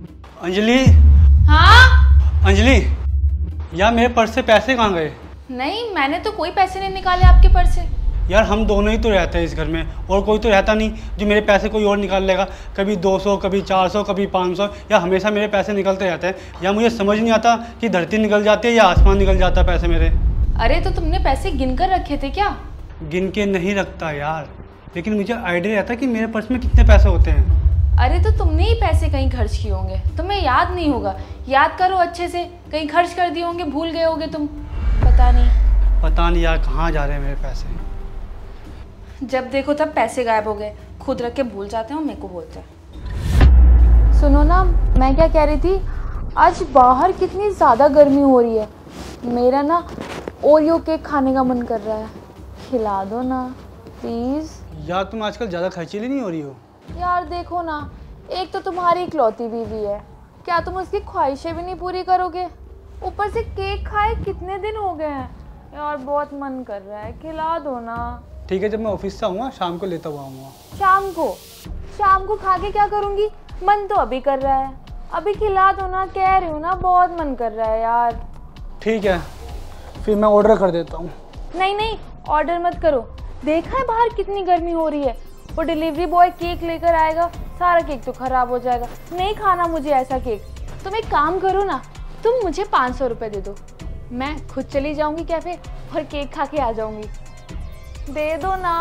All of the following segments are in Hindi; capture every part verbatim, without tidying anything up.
अंजलि। हाँ अंजलि, यार मेरे पर्स से पैसे कहाँ गए? नहीं, मैंने तो कोई पैसे नहीं निकाले आपके पर्स से। यार हम दोनों ही तो रहते हैं इस घर में, और कोई तो रहता नहीं जो मेरे पैसे कोई और निकाल लेगा। कभी दो सौ, कभी चार सौ, कभी पाँच सौ, या हमेशा मेरे पैसे निकलते रहते हैं। या मुझे समझ नहीं आता कि धरती निकल जाती है या आसमान निकल जाता है पैसे मेरे। अरे तो तुमने पैसे गिन कर रखे थे क्या? गिन के नहीं रखता यार, लेकिन मुझे आइडिया रहता है कि मेरे पर्स में कितने पैसे होते हैं। अरे तो तुमने ही पैसे कहीं खर्च किए होंगे, तुम्हें याद नहीं होगा। याद करो अच्छे से, कहीं खर्च कर दिए होंगे, भूल गए होगे तुम, पता नहीं। पता नहीं यार कहाँ जा रहे हैं मेरे पैसे। जब देखो तब पैसे गायब हो गए, खुद रख के भूल जाते हो, मेरे को बोलते हैं। सुनो ना, मैं क्या कह रही थी, आज बाहर कितनी ज़्यादा गर्मी हो रही है, मेरा ना ओरियो केक खाने का मन कर रहा है, खिला दो ना प्लीज़। यार तुम आजकल ज़्यादा खर्चीली नहीं हो रही हो? यार देखो ना, एक तो तुम्हारी इकलौती बीवी है, क्या तुम उसकी ख्वाहिशें भी नहीं पूरी करोगे? ऊपर से केक खाए कितने दिन हो गए हैं यार, बहुत मन कर रहा है, खिला दो ना। ठीक है, जब मैं ऑफिस से आऊँगा शाम को लेता हुआ आऊँगा। शाम को? शाम को खा के क्या करूँगी? मन तो अभी कर रहा है, अभी खिला दो ना, कह रही हूँ ना, बहुत मन कर रहा है यार। ठीक है, फिर मैं ऑर्डर कर देता हूँ। नहीं नहीं, ऑर्डर मत करो, देखा है बाहर कितनी गर्मी हो रही है, वो डिलीवरी बॉय केक लेकर आएगा, सारा केक तो खराब हो जाएगा। नहीं खाना मुझे ऐसा केक। तुम एक काम करो ना, तुम मुझे पाँच सौ रुपये दे दो, मैं खुद चली जाऊंगी कैफे और केक खा के आ जाऊंगी, दे दो ना।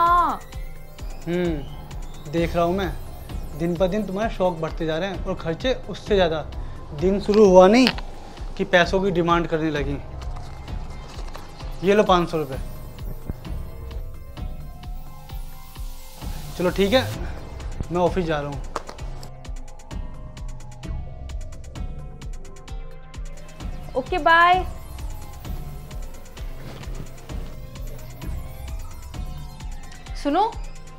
हम्म देख रहा हूँ मैं, दिन पर दिन तुम्हारे शौक बढ़ते जा रहे हैं और खर्चे उससे ज़्यादा। दिन शुरू हुआ नहीं कि पैसों की डिमांड करने लगी। ये लो पाँच सौ रुपये। चलो ठीक है, मैं ऑफिस जा रहा हूँ। Okay bye. सुनो,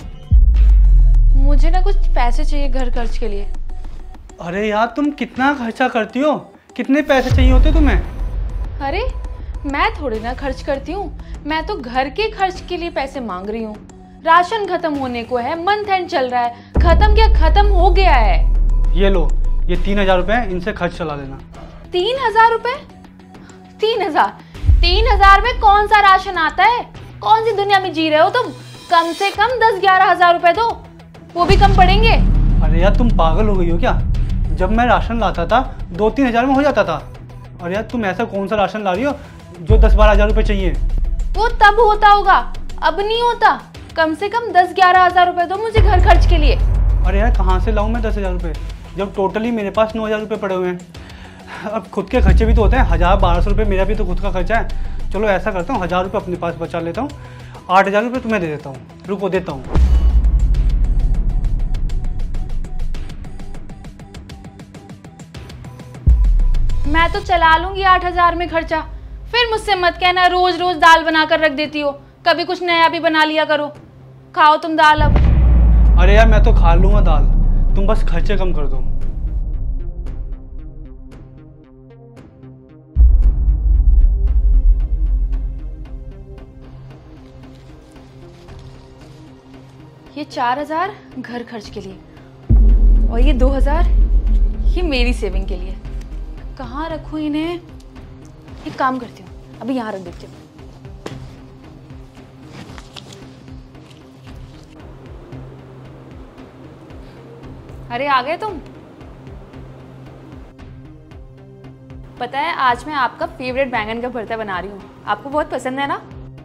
मुझे ना कुछ पैसे चाहिए घर खर्च के लिए। अरे यार तुम कितना खर्चा करती हो? कितने पैसे चाहिए होते तुम्हें? अरे मैं थोड़ी ना खर्च करती हूँ, मैं तो घर के खर्च के लिए पैसे मांग रही हूँ। राशन खत्म होने को है, मंथ एंड चल रहा है, खत्म क्या खत्म हो गया है। ये लो, ये तीन हजार रुपये, इनसे खर्च चला लेना। तीन हजार रुपए? तीन हजार तीन हजार में कौन सा राशन आता है? कौन सी दुनिया में जी रहे हो तुम? कम से कम दस ग्यारह हजार रुपए दो, वो भी कम पड़ेंगे। अरे यार तुम पागल हो गई हो क्या? जब मैं राशन लाता था दो तीन हजार में हो जाता था। और यार तुम ऐसा कौन सा राशन ला रही हो जो दस बारह हजार रुपये चाहिए? वो तब होता होगा, अब नहीं होता। कम से कम दस ग्यारह हजार रुपए दो मुझे घर खर्च के लिए। अरे यार कहाँ से लाऊं मैं दस हजार रुपये, जब टोटली मेरे पास नौ हजार रुपये पड़े हुए हैं। अब खुद के खर्चे भी तो होते हैं, हज़ार बारह सौ रुपये मेरा भी तो खुद का खर्चा है। चलो ऐसा करता हूँ, हज़ार रुपये अपने पास बचा लेता हूँ, आठ हज़ार रुपये तुम्हें दे देता हूँ। रुको देता हूँ। मैं तो चला लूंगी आठ हजार में खर्चा, फिर मुझसे मत कहना रोज रोज दाल बनाकर रख देती हो, कभी कुछ नया भी बना लिया करो। खाओ तुम दाल अब। अरे यार मैं तो खा लूँगा दाल, तुम बस खर्चे कम कर दो। ये चार हजार घर खर्च के लिए और ये दो हजार ये मेरी सेविंग के लिए। कहाँ रखूँ इन्हें? एक काम करती हूँ, अभी यहाँ रख देती हूँ। अरे आ गए तुम? पता है आज मैं आपका फेवरेट बैंगन का भरता बना रही हूँ, आपको बहुत पसंद है ना?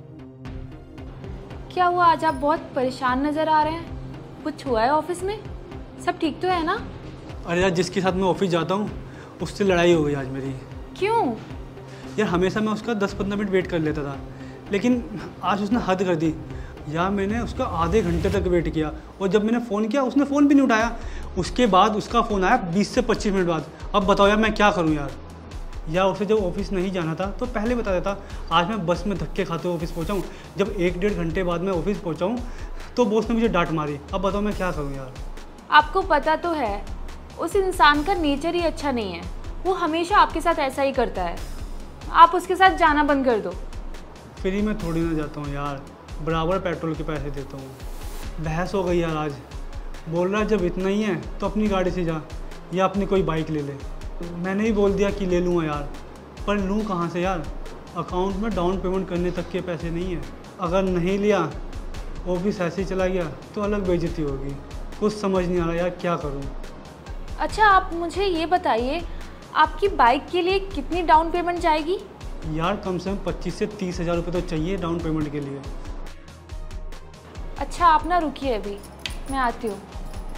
क्या हुआ, आज आप बहुत परेशान नजर आ रहे हैं? कुछ हुआ है ऑफिस में? सब ठीक तो है ना? अरे यार जिसके साथ मैं ऑफिस जाता हूँ उससे लड़ाई हो गई आज मेरी। क्यों? यार हमेशा मैं उसका दस पंद्रह मिनट वेट कर लेता था, लेकिन आज उसने हद कर दी। यार मैंने उसका आधे घंटे तक वेट किया, और जब मैंने फ़ोन किया उसने फ़ोन भी नहीं उठाया। उसके बाद उसका फ़ोन आया बीस से पच्चीस मिनट बाद। अब बताओ यार मैं क्या करूँ यार? या उसे जब ऑफिस नहीं जाना था तो पहले बता देता। आज मैं बस में धक्के खाते हुए ऑफिस पहुँचा हूँ, जब एक डेढ़ घंटे बाद मैं ऑफिस पहुँचा हूँ तो बॉस ने मुझे डांट मारी। अब बताओ मैं क्या करूँ यार? आपको पता तो है उस इंसान का नेचर ही अच्छा नहीं है, वो हमेशा आपके साथ ऐसा ही करता है। आप उसके साथ जाना बंद कर दो। फ्री में थोड़ी ना जाता हूँ यार, बराबर पेट्रोल के पैसे देता हूँ। बहस हो गई यार आज। बोल रहा है जब इतना ही है तो अपनी गाड़ी से जा, या अपनी कोई बाइक ले ले। मैंने ही बोल दिया कि ले लूँगा यार, पर लूँ कहाँ से यार? अकाउंट में डाउन पेमेंट करने तक के पैसे नहीं है। अगर नहीं लिया, ऑफिस ऐसे ही चला गया तो अलग बेइज्जती होगी। कुछ समझ नहीं आ रहा यार, क्या करूँ? अच्छा, आप मुझे ये बताइए, आपकी बाइक के लिए कितनी डाउन पेमेंट जाएगी? यार कम से कम पच्चीस से तीस हज़ार रुपये तो चाहिए डाउन पेमेंट के लिए। अच्छा, आप ना रुकिए, अभी मैं आती हूँ।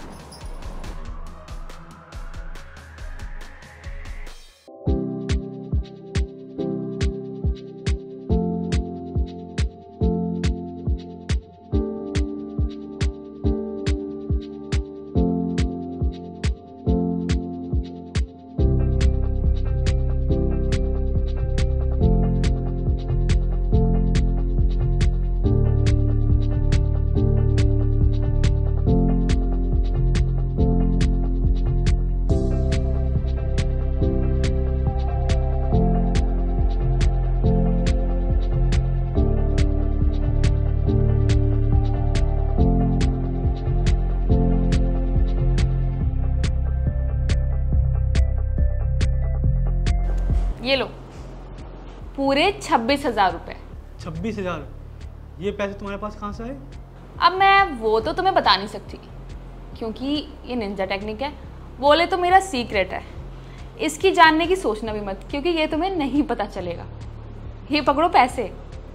ये लो, पूरे छब्बीस हजार रुपये। छब्बीस हज़ार? ये पैसे तुम्हारे पास कहाँ से आए? अब मैं वो तो तुम्हें बता नहीं सकती, क्योंकि ये निंजा टेक्निक है, बोले तो मेरा सीक्रेट है। इसकी जानने की सोचना भी मत, क्योंकि ये तुम्हें नहीं पता चलेगा। ये पकड़ो पैसे।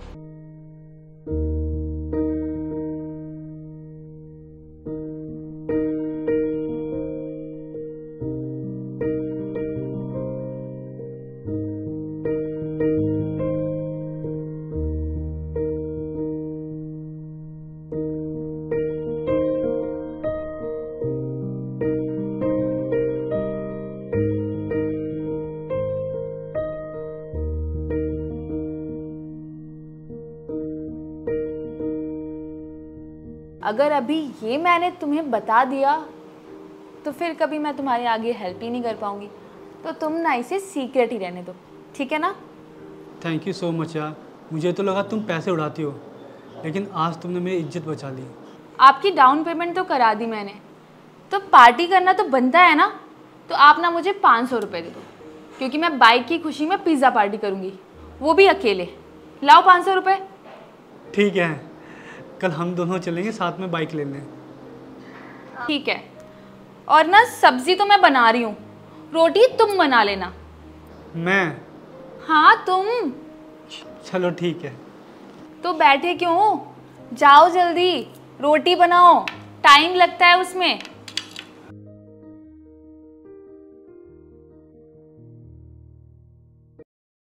अगर अभी ये मैंने तुम्हें बता दिया तो फिर कभी मैं तुम्हारे आगे हेल्प ही नहीं कर पाऊंगी। तो तुम ना इसे सीक्रेट ही रहने दो, ठीक है ना? थैंक यू सो मच यार। मुझे तो लगा तुम पैसे उड़ाती हो, लेकिन आज तुमने मेरी इज्जत बचा ली। आपकी डाउन पेमेंट तो करा दी मैंने, तो पार्टी करना तो बनता है ना। तो आप ना मुझे पाँच सौ रुपये दे दो, क्योंकि मैं बाइक की खुशी में पिज़्ज़ा पार्टी करूँगी, वो भी अकेले। लाओ पाँच सौ रुपये। ठीक है, कल हम दोनों चलेंगे साथ में बाइक लेने। ठीक है, और ना सब्जी तो मैं बना रही हूँ, रोटी तुम बना लेना। मैं? हाँ तुम। चलो ठीक है। तो बैठे क्यों, जाओ जल्दी, रोटी बनाओ, टाइम लगता है उसमें।